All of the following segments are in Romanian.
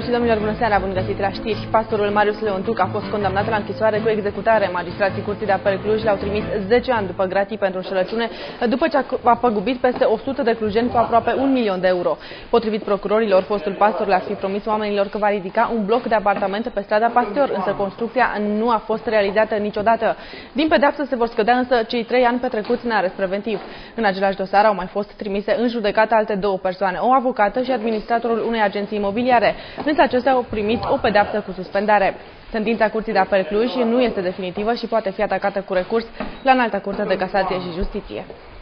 și domnilor, bună seara, bun găsit la știri. Pastorul Marius Leontuc a fost condamnat la închisoare cu executare. Magistrații Curții de Apel Cluj l-au trimis 10 ani după gratii pentru înșelăciune, după ce a păgubit peste 100 de clujeni cu aproape 1 milion de euro. Potrivit procurorilor, fostul pastor le-ar fi promis oamenilor că va ridica un bloc de apartamente pe strada Pasteur, însă construcția nu a fost realizată niciodată. Din pedeapsă se vor scădea însă cei 3 ani petrecuți în arest preventiv. În același dosar au mai fost trimise în judecată alte 2 persoane, o avocată și administratorul unei agenții imobiliare, însă acestea au primit o pedeapsă cu suspendare. Sentința Curții de Apel Cluj nu este definitivă și poate fi atacată cu recurs la Înalta Curte de Casație și Justiție.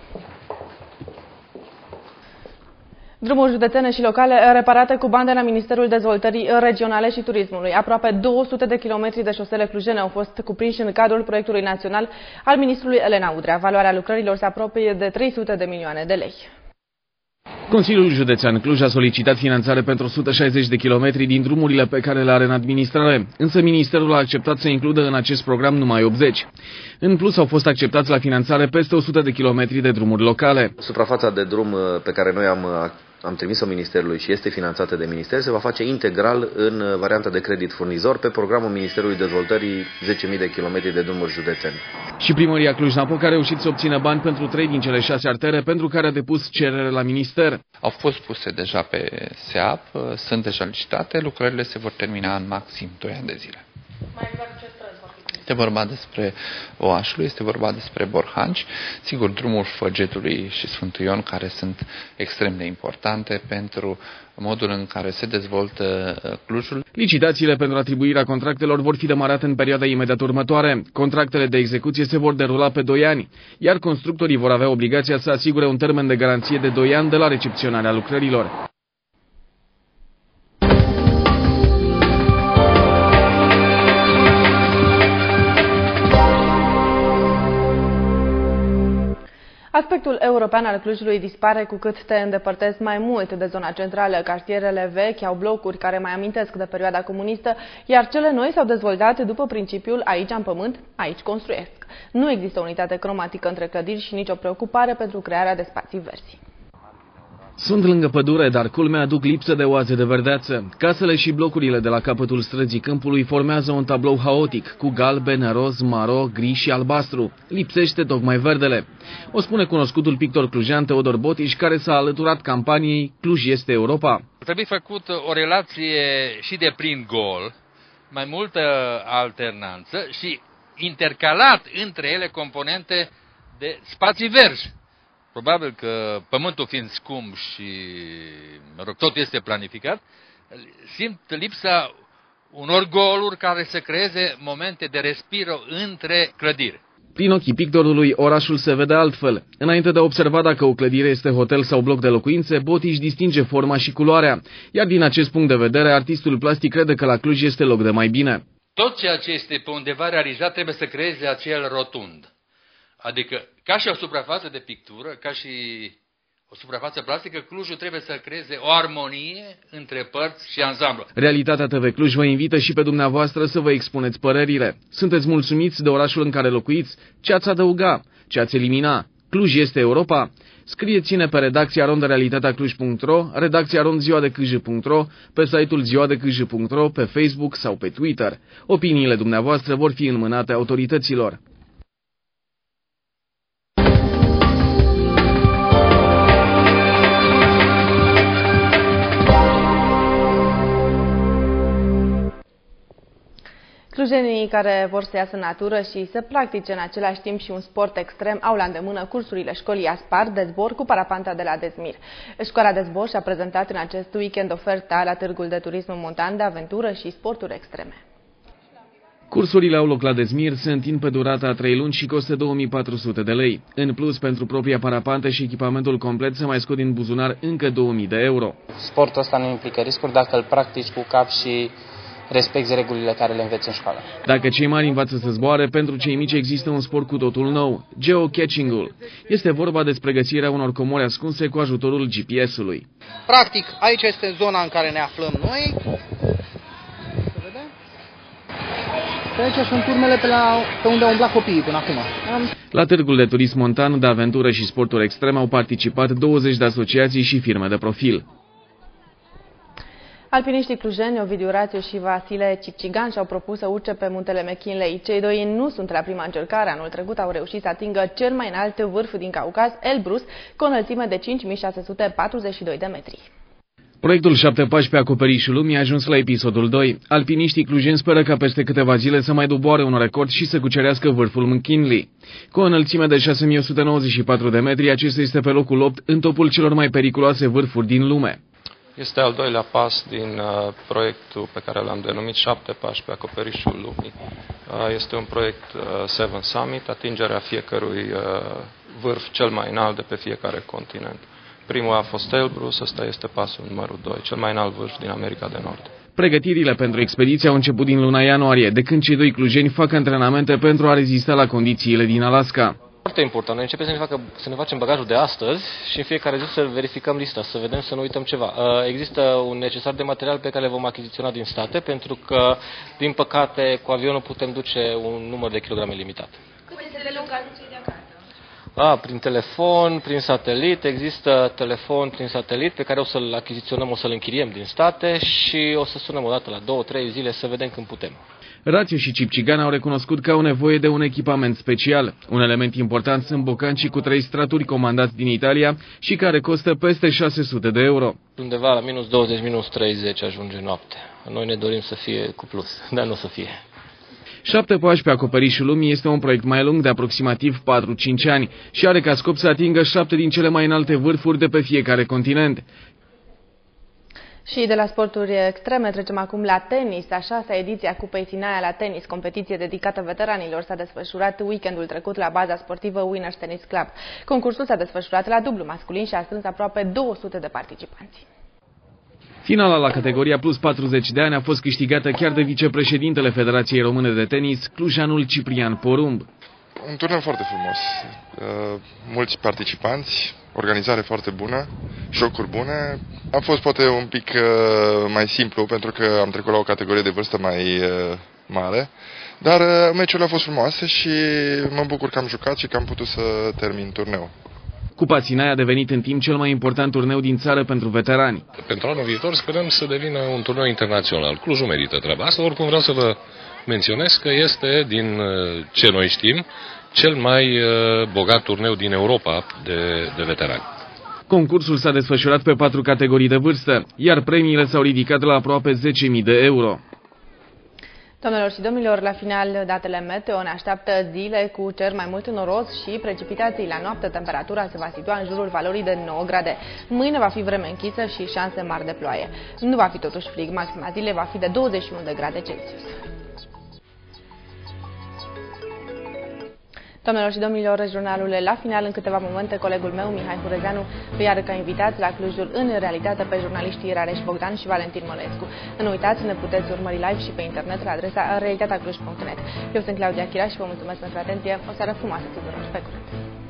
Drumuri județene și locale reparate cu bani de la Ministerul Dezvoltării Regionale și Turismului. Aproape 200 de kilometri de șosele clujene au fost cuprinși în cadrul proiectului național al ministrului Elena Udrea. Valoarea lucrărilor se apropie de 300 de milioane de lei. Consiliul Județean Cluj a solicitat finanțare pentru 160 de kilometri din drumurile pe care le are în administrare, însă Ministerul a acceptat să includă în acest program numai 80. În plus, au fost acceptați la finanțare peste 100 de kilometri de drumuri locale. Suprafața de drum pe care noi am trimis-o Ministerului și este finanțată de Minister se va face integral în varianta de credit furnizor pe programul Ministerului Dezvoltării 10.000 de kilometri de drumuri județene. Și primăria Cluj-Napoca a reușit să obțină bani pentru 3 din cele 6 artere pentru care a depus cerere la Minister. Au fost puse deja pe SEAP, sunt deja licitate, lucrările se vor termina în maxim 2 ani de zile. Mai exact ce străzi vor fi? Este vorba despre Oașului, este vorba despre Borhanci, sigur drumul Făgetului și Sfântul Ion, care sunt extrem de importante pentru modul în care se dezvoltă Clujul. Licitațiile pentru atribuirea contractelor vor fi demarate în perioada imediat următoare. Contractele de execuție se vor derula pe 2 ani, iar constructorii vor avea obligația să asigure un termen de garanție de 2 ani de la recepționarea lucrărilor. Aspectul european al Clujului dispare cu cât te îndepărtezi mai mult de zona centrală. Cartierele vechi au blocuri care mai amintesc de perioada comunistă, iar cele noi s-au dezvoltat după principiul aici am pământ, aici construiesc. Nu există unitate cromatică între clădiri și nicio preocupare pentru crearea de spații verzi. Sunt lângă pădure, dar culmea aduc lipsă de oaze de verdeață. Casele și blocurile de la capătul străzii Câmpului formează un tablou haotic, cu galben, roz, maro, gri și albastru. Lipsește tocmai verdele. O spune cunoscutul pictor clujean Teodor Botiș, care s-a alăturat campaniei Cluj este Europa. Trebuie făcut o relație și de prin gol, mai multă alternanță și intercalat între ele componente de spații verzi. Probabil că pământul fiind scump și, tot este planificat, simt lipsa unor goluri care să creeze momente de respiro între clădiri. Prin ochii pictorului, orașul se vede altfel. Înainte de a observa dacă o clădire este hotel sau bloc de locuințe, Botiș distinge forma și culoarea. Iar din acest punct de vedere, artistul plastic crede că la Cluj este loc de mai bine. Tot ceea ce este pe undeva realizat trebuie să creeze acel rotund. Adică, ca și o suprafață de pictură, ca și o suprafață plastică, Clujul trebuie să creeze o armonie între părți și ansamblu. Realitatea TV Cluj vă invită și pe dumneavoastră să vă expuneți părerile. Sunteți mulțumiți de orașul în care locuiți? Ce ați adăuga? Ce ați elimina? Cluj este Europa? Scrieți-ne pe redacția rondarealitateacluj.ro, redacția rondziuadecâj.ro, pe site-ul ziuadecâj.ro, pe Facebook sau pe Twitter. Opiniile dumneavoastră vor fi înmânate autorităților. Clujenii care vor să iasă în natură și să practice în același timp și un sport extrem au la îndemână cursurile școlii Aspar de zbor cu parapanta de la Dezmir. Școala de zbor și-a prezentat în acest weekend oferta la Târgul de Turism Montan de aventură și sporturi extreme. Cursurile au loc la Dezmir, se întind pe durata a 3 luni și costă 2400 de lei. În plus, pentru propria parapantă și echipamentul complet se mai scot din buzunar încă 2000 de euro. Sportul ăsta nu implică riscuri dacă îl practici cu cap și respecti regulile care le înveți în școală. Dacă cei mari învață să zboare, pentru cei mici există un sport cu totul nou, geocaching-ul. Este vorba despre găsirea unor comori ascunse cu ajutorul GPS-ului. Practic, aici este zona în care ne aflăm noi. Și aici sunt urmele pe unde au umblat copiii până acum. La Târgul de Turism Montan de aventură și sporturi extreme au participat 20 de asociații și firme de profil. Alpiniștii clujeni Ovidiu Rațiu și Vasile Cipcigan și-au propus să urce pe muntele McKinley. Cei doi nu sunt la prima încercare. Anul trecut au reușit să atingă cel mai înalt vârf din Caucaz, Elbrus, cu o înălțime de 5642 de metri. Proiectul 7 pași pe acoperișul lumii a ajuns la episodul 2. Alpiniștii clujeni speră ca peste câteva zile să mai doboare un record și să cucerească vârful McKinley. Cu o înălțime de 6194 de metri, acesta este pe locul 8 în topul celor mai periculoase vârfuri din lume. Este al doilea pas din proiectul pe care l-am denumit 7 pași pe acoperișul lumii. Este un proiect Seven Summit, atingerea fiecărui vârf cel mai înalt de pe fiecare continent. Primul a fost Elbrus, ăsta este pasul numărul 2, cel mai înalt vârf din America de Nord. Pregătirile pentru expediție au început din luna ianuarie, de când cei doi clujeni fac antrenamente pentru a rezista la condițiile din Alaska. Foarte important. Noi începem să ne facem bagajul de astăzi și în fiecare zi să verificăm lista, să vedem, să nu uităm ceva. Există un necesar de material pe care le vom achiziționa din state, pentru că, din păcate, cu avionul putem duce un număr de kilograme limitat. Cât este de lung anunțul de acasă? Prin telefon, prin satelit. Există telefon prin satelit pe care o să-l achiziționăm, o să-l închiriem din state și o să sunăm o dată la 2-3 zile să vedem când putem. Rațiu și Cipcigan au recunoscut că au nevoie de un echipament special. Un element important sunt bocancii cu 3 straturi comandați din Italia și care costă peste 600 de euro. Undeva la minus 20, minus 30 ajunge noaptea. Noi ne dorim să fie cu plus, dar nu o să fie. 7 pași pe acoperișul lumii este un proiect mai lung de aproximativ 4-5 ani și are ca scop să atingă 7 din cele mai înalte vârfuri de pe fiecare continent. Și de la sporturi extreme trecem acum la tenis. A 6-a ediție a Cupei Sinaia la tenis, competiție dedicată veteranilor, s-a desfășurat weekendul trecut la baza sportivă Winners Tennis Club. Concursul s-a desfășurat la dublu masculin și a strâns aproape 200 de participanți. Finala la categoria plus 40 de ani a fost câștigată chiar de vicepreședintele Federației Române de Tenis, clujanul Ciprian Porumb. Un turneu foarte frumos, mulți participanți, organizare foarte bună, jocuri bune. A fost poate un pic mai simplu pentru că am trecut la o categorie de vârstă mai mare, dar meciurile au fost frumoase și mă bucur că am jucat și că am putut să termin turneul. Cupa Sinaia a devenit în timp cel mai important turneu din țară pentru veterani. Pentru anul viitor sperăm să devină un turneu internațional. Clujul merită treaba asta, oricum vreau să vă menționez că este, din ce noi știm, cel mai bogat turneu din Europa de veterani. Concursul s-a desfășurat pe 4 categorii de vârstă, iar premiile s-au ridicat la aproape 10.000 de euro. Doamnelor și domnilor, la final datele meteo ne așteaptă zile cu cer mai mult noros și precipitații. La noapte temperatura se va situa în jurul valorii de 9 grade. Mâine va fi vreme închisă și șanse mari de ploaie. Nu va fi totuși frig, maxima zilei va fi de 21 de grade Celsius. Doamnelor și domnilor, jurnalul la final. În câteva momente, colegul meu, Mihai Hurezeanu, îi are ca invitați la Clujul în realitate pe jurnaliștii Rareș Bogdan și Valentin Mălescu. Nu uitați, ne puteți urmări live și pe internet la adresa realitateacluj.net. Eu sunt Claudia Chira și vă mulțumesc pentru atenție. O seară frumoasă tuturor. Pe curând!